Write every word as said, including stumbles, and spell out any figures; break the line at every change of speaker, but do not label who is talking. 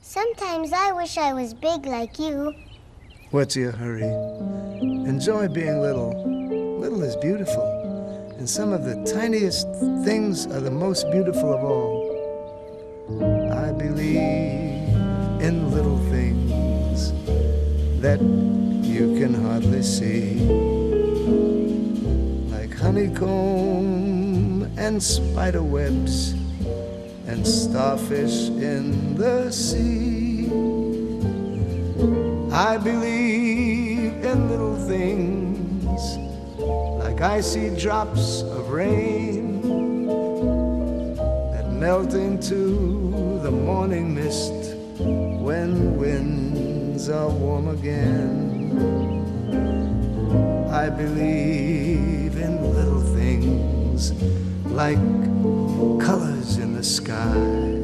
Sometimes I wish I was big like you.
What's your hurry? Enjoy being little. Little is beautiful. And some of the tiniest things are the most beautiful of all. I believe in little things that you can hardly see, like honeycomb and spider webs and starfish in the sea. I believe in little things like icy drops of rain that melt into the morning mist when winds are warm again. I believe in little things like colors in the sky